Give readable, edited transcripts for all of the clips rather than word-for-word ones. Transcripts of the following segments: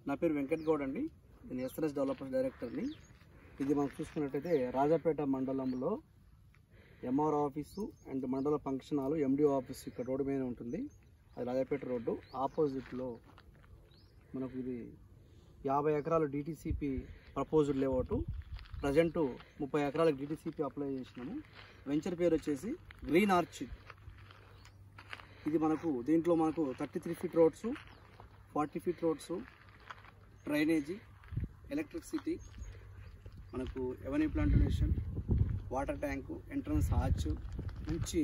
నా పేరు వెంకట్ గౌడ్ అండి. నేను ఎస్ఎన్ఎస్ డెవలపర్స్ డైరెక్టర్ని. ఇది మనం చూసుకున్నట్టయితే రాజాపేట మండలంలో ఎంఆర్ ఆఫీసు అండ్ మండల ఫంక్షన్ హాల్ ఎండిఓ ఆఫీస్ ఇక్కడ రోడ్డు మీద ఉంటుంది. అది రాజాపేట రోడ్డు ఆపోజిట్లో మనకు ఇది 50 ఎకరాలు డిటిసిపి ప్రపోజ్డ్ లేఅవుట్. ప్రజెంటు 30 ఎకరాలకు డిటిసిపి అప్లై చేసినాము. వెంచర్ పేరు వచ్చేసి గ్రీన్ ఆర్చ్. ఇది మనకు దీంట్లో మనకు 33 feet roads, 40 feet roads, drainage, electricity, మనకు avenue plantation, water tank, entrance arch, మంచి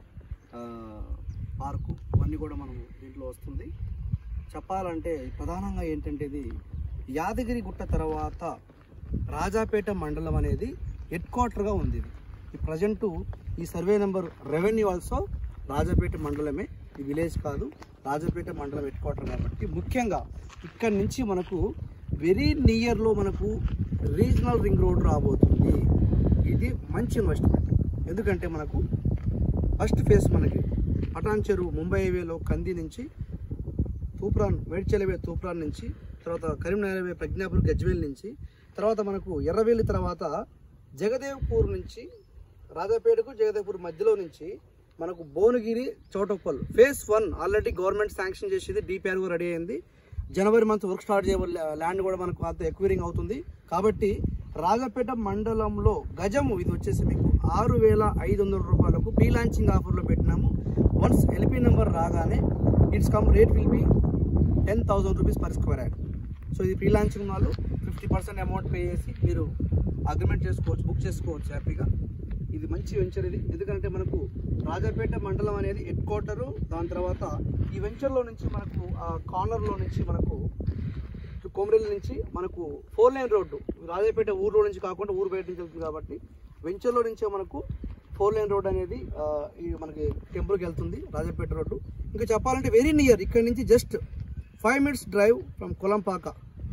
పార్కు ఇవన్నీ కూడా మనం దీంట్లో వస్తుంది. చెప్పాలంటే ప్రధానంగా ఏంటంటే ఇది యాదగిరి గుట్ట తర్వాత రాజాపేట మండలం అనేది హెడ్ క్వార్టర్గా ఉంది. ఇది ప్రజెంటు ఈ survey number revenue also Rajapet మండలమే, ఈ విలేజ్ కాదు, రాజాపేట మండలం హెడ్ క్వార్టర్ కాబట్టి ముఖ్యంగా ఇక్కడి నుంచి మనకు వెరీ నియర్లో మనకు రీజనల్ రింగ్ రోడ్ రాబోతుంది. ఇది మంచి ఇన్వెస్ట్మెంట్. ఎందుకంటే మనకు ఫస్ట్ ఫేజ్ మనకి పటాన్ చెరువు ముంబై హైవేలో కంది నుంచి తూప్రాన్ మేడ్చల్ హైవే తూప్రాన్ నుంచి, తర్వాత కరీంనగర్ హైవే ప్రజ్ఞాపూర్ గజ్వేల్ నుంచి, తర్వాత మనకు ఎర్రవేలి తర్వాత జగదేవ్పూర్ నుంచి రాజాపేటకు జగదేవ్పూర్ మధ్యలో నుంచి మనకు Bhuvanagiri Choutuppal phase 1 already government sanction చేసేది, డిపిఆర్ కూడా రెడీ అయింది. జనవరి మంత్ వర్క్ స్టార్ట్ చేయబడి ల్యాండ్ కూడా మనకు అంత ఎక్వైరింగ్ అవుతుంది. కాబట్టి రాజాపేట మండలంలో గజము ఇది వచ్చేసి మీకు 6,500 రూపాయలకు ప్రీ లాంచింగ్ ఆఫర్లో పెట్టినాము. వన్స్ ఎల్పీ నెంబర్ రాగానే it's come rate will be 10,000 rupees per square yard. So ఇది ప్రీ లాంచింగ్ వాళ్ళు 50% అమౌంట్ పే చేసి మీరు అగ్రిమెంట్ చేసుకోవచ్చు, బుక్ చేసుకోవచ్చు హ్యాపీగా. ఇది మంచి వెంచర్ ఇది. ఎందుకంటే మనకు రాజాపేట మండలం అనేది హెడ్ క్వార్టరు. దాని తర్వాత ఈ వెంచర్లో నుంచి మనకు ఆ కార్నర్లో నుంచి మనకు కొమరేలి నుంచి మనకు 4 లైన్ రోడ్డు రాజాపేట ఊర్లో నుంచి కాకుండా ఊరు బయట నుంచి వెళ్తుంది. కాబట్టి వెంచర్లో నుంచే మనకు 4 లైన్ రోడ్ అనేది మనకి టెంపుల్కి వెళ్తుంది రాజాపేట రోడ్డు. ఇంకా చెప్పాలంటే వెరీ నియర్, ఇక్కడ నుంచి just 5 minutes drive from Kolanpaka.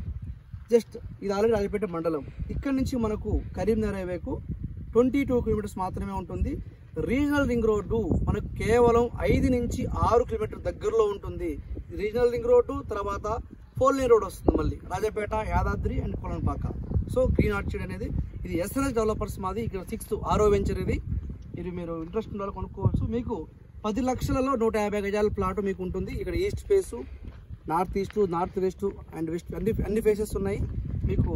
Just ఇది ఆల్రెడీ రాజాపేట మండలం. ఇక్కడ నుంచి మనకు కరీంనగర్ హైవేకు 22 కిలోమీటర్స్ మాత్రమే ఉంటుంది. రీజనల్ రింగ్ రోడ్డు మనకు కేవలం 5 నుంచి 6 కిలోమీటర్ దగ్గరలో ఉంటుంది. రీజనల్ రింగ్ రోడ్డు తర్వాత 4 లైన్ రోడ్ వస్తుంది మళ్ళీ Rajapet, Yadadri and Kolanpaka. So Green Orchard అనేది ఇది ఎస్ఎన్ఎస్ డెవలపర్స్ మాది. ఇక్కడ 6వ వెంచర్ ఇది. ఇది మీరు ఇంట్రెస్ట్ ఉన్న వాళ్ళు కొనుక్కోవచ్చు. మీకు 10 లక్షలలో 150 గజాల ప్లాట్ మీకు ఉంటుంది. ఇక్కడ east face, north east, north west and west అన్ని ఫేసెస్ ఉన్నాయి. మీకు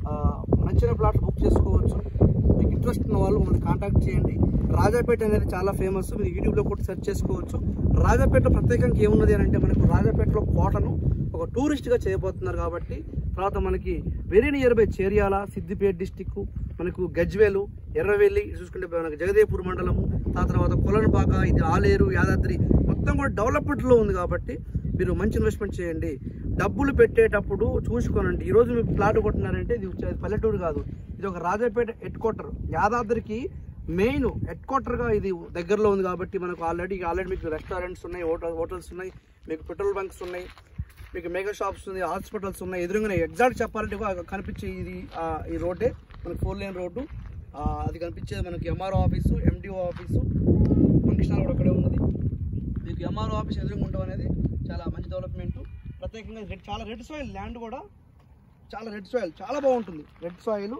నచ్చిన ప్లాట్ బుక్ చేసుకోవచ్చు. మీకు ఇంట్రెస్ట్ ఉన్న వాళ్ళు మమ్మల్ని కాంటాక్ట్ చేయండి. రాజాపేట అనేది చాలా ఫేమస్, మీరు యూట్యూబ్లో కూడా సెర్చ్ చేసుకోవచ్చు. రాజాపేట ప్రత్యేకంగా ఏమున్నది అని అంటే మనకు రాజాపేటలో కోటను ఒక టూరిస్ట్గా చేయబోతున్నారు. కాబట్టి తర్వాత మనకి very near by Cheryal, Siddipet district, మనకు గజ్వేలు, ఎర్రవెల్లి చూసుకుంటే మనకు జగదేవ్పూర్ మండలము, తర్వాత కొలనుపాక, ఇది ఆలేరు, యాదాద్రి మొత్తం కూడా డెవలప్మెంట్లో ఉంది. కాబట్టి మీరు మంచి ఇన్వెస్ట్మెంట్ చేయండి. డబ్బులు పెట్టేటప్పుడు చూసుకోనండి. ఈరోజు మీరు ప్లాట్ కొట్టినారంటే ఇది పల్లెటూరు కాదు, ఇది ఒక రాజాపేట హెడ్ క్వార్టర్. యాదాద్రికి మెయిన్ హెడ్ క్వార్టర్గా ఇది దగ్గరలో ఉంది. కాబట్టి మనకు ఆల్రెడీ మీకు రెస్టారెంట్స్ ఉన్నాయి, హోటల్స్ ఉన్నాయి, మీకు పెట్రోల్ బంక్స్ ఉన్నాయి, మీకు మెగా షాప్స్ ఉన్నాయి, హాస్పిటల్స్ ఉన్నాయి. ఎదురుగానే ఎగ్జాక్ట్ చెప్పాలంటే కనిపించే ఇది ఈ రోడ్డే మనకు 4 లైన్ రోడ్డు. అది కనిపించేది మనకి MRO office, MDO office, function hall కూడా అక్కడే ఉన్నది. మీకు ఎంఆర్ఓ ఆఫీస్ ఎదురుగా ఉండడం అనేది చాలా మంచి డెవలప్మెంట్. ప్రత్యేకంగా చాలా రెడ్ సాయిల్ ల్యాండ్ కూడా, చాలా రెడ్ సాయిల్ చాలా బాగుంటుంది. రెడ్ సాయిల్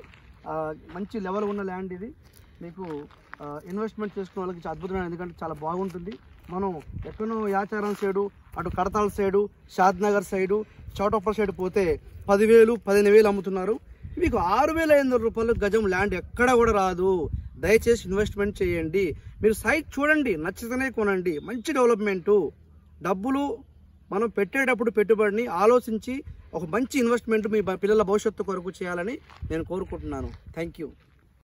మంచి లెవెల్ ఉన్న ల్యాండ్ ఇది. మీకు ఇన్వెస్ట్మెంట్ చేసుకున్న వాళ్ళకి అద్భుతమైన, ఎందుకంటే చాలా బాగుంటుంది. మనం ఎక్కడో యాచారం సైడు, అటు Kadthal side, Shadnagar side, Choutuppal side పోతే 10,000, 15,000 అమ్ముతున్నారు. మీకు 6,500 రూపాయలు గజం ల్యాండ్ ఎక్కడ కూడా రాదు. దయచేసి ఇన్వెస్ట్మెంట్ చేయండి. మీరు సైట్ చూడండి, నచ్చితేనే కొనండి. మంచి డెవలప్మెంటు. డబ్బులు మనం పెట్టేటప్పుడు పెట్టుబడిని ఆలోచించి ఒక మంచి ఇన్వెస్ట్మెంట్ మీ పిల్లల భవిష్యత్తు కొరకు చేయాలని నేను కోరుకుంటున్నాను. Thank you.